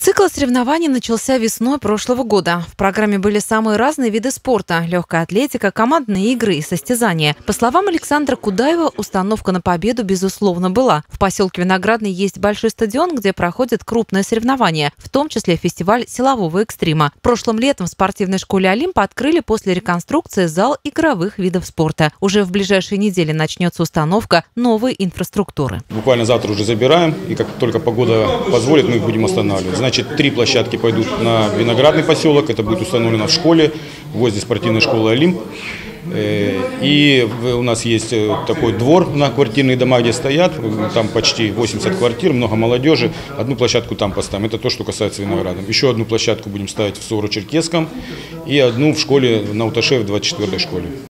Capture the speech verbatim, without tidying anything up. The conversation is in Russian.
Цикл соревнований начался весной прошлого года. В программе были самые разные виды спорта – легкая атлетика, командные игры и состязания. По словам Александра Кудаева, установка на победу, безусловно, была. В поселке Виноградный есть большой стадион, где проходят крупные соревнования, в том числе фестиваль силового экстрима. Прошлым летом в спортивной школе «Олимп» открыли после реконструкции зал игровых видов спорта. Уже в ближайшие недели начнется установка новой инфраструктуры. Буквально завтра уже забираем, и как только погода позволит, мы их будем останавливать. Значит, три площадки пойдут на Виноградный поселок, это будет установлено в школе, возле спортивной школы «Олимп». И у нас есть такой двор на квартирные дома, где стоят, там почти восемьдесят квартир, много молодежи. Одну площадку там поставим, это то, что касается Винограда. Еще одну площадку будем ставить в Суворо-Черкесском и одну в школе на Уташе, в двадцать четвёртой школе.